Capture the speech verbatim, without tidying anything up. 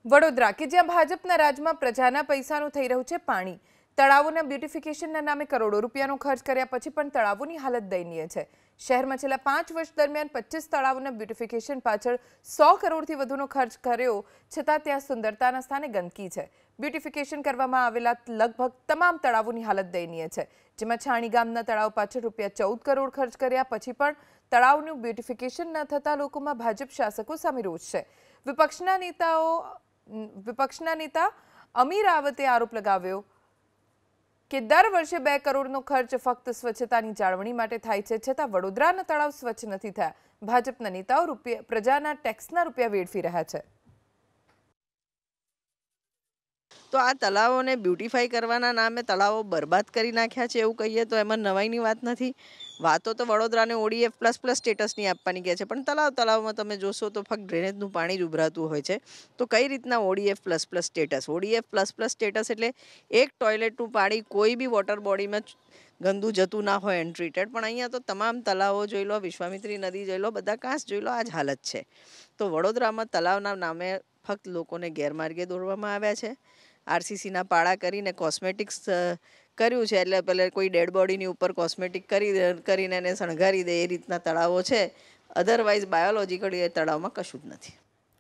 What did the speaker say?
વડોદરા કે જ્યાં ભાજપના રાજમાં પ્રજાના પૈસાનું થઈ રહ્યું છે પાણી. તળાવોના બ્યુટિફિકેશનના નામે કરોડો રૂપિયાનો ખર્ચ કર્યા પછી પણ તળાવોની હાલત દયનીય છે. શહેરમાં છેલ્લા પાંચ વર્ષ દરમિયાન પચીસ તળાવોના બ્યુટિફિકેશન પાછળ સો કરોડથી વધુનો ખર્ચ કર્યો છતાં ત્યાં સુંદરતાના સ્થાને ગંદકી છે. બ્યુટિફિકેશન કરવામાં આવેલા લગભગ તમામ તળાવોની હાલત દયનીય છે, જેમાં છાણી ગામના તળાવ પાછળ રૂપિયા ચૌદ કરોડ ખર્ચ કર્યા પછી પણ તળાવનું બ્યુટિફિકેશન ન થતા લોકોમાં ભાજપ શાસકો સામે રોષ છે. વિપક્ષના નેતાઓ વિપક્ષના નેતા અમીર રાવતે આરોપ લગાવ્યો કે દર વર્ષે બે કરોડનો ખર્ચ ફક્ત સ્વચ્છતાની જાળવણી માટે થાય છે, છતાં વડોદરાના તળાવ સ્વચ્છ નથી થયા. ભાજપના નેતાઓ રૂપિયા પ્રજાના ટેક્સના રૂપિયા વેડફી રહ્યા છે. તો આ તળાવોને બ્યુટીફાઈ કરવાના નામે તળાવો બરબાદ કરી નાખ્યા છે એવું કહીએ તો એમાં નવાઈની વાત નથી. વાતો તો વડોદરાને ઓડીએફ પ્લસ પ્લસ સ્ટેટસની આપવાની કહે છે, પણ તળાવ તળાવમાં તમે જોશો તો ફક્ત ડ્રેનેજનું પાણી જ ઉભરાતું હોય છે. તો કઈ રીતના ODF plus plus status? ODF plus plus status એટલે એક ટોયલેટનું પાણી કોઈ બી વોટર બોડીમાં ગંદુ જતું ના હોય અનટ્રીટેડ, પણ અહીંયા તો તમામ તળાવો જોઈ લો, વિશ્વામિત્રી નદી જોઈ લો, બધા કાંસ જોઈ લો, આ જ હાલત છે. તો વડોદરામાં તળાવના નામે ફક્ત લોકોને ગેરમાર્ગે દોરવામાં આવ્યા છે. આરસીસીના પાળા કરીને કોસ્મેટિક્સ કર્યું છે, એટલે પેલે કોઈ ડેડ બોડીની ઉપર કોસ્મેટિક કરી કરીને એને શણગારી દે એ રીતના તળાવો છે. અધરવાઇઝ બાયોલોજીકલી એ તળાવમાં કશું જ નથી.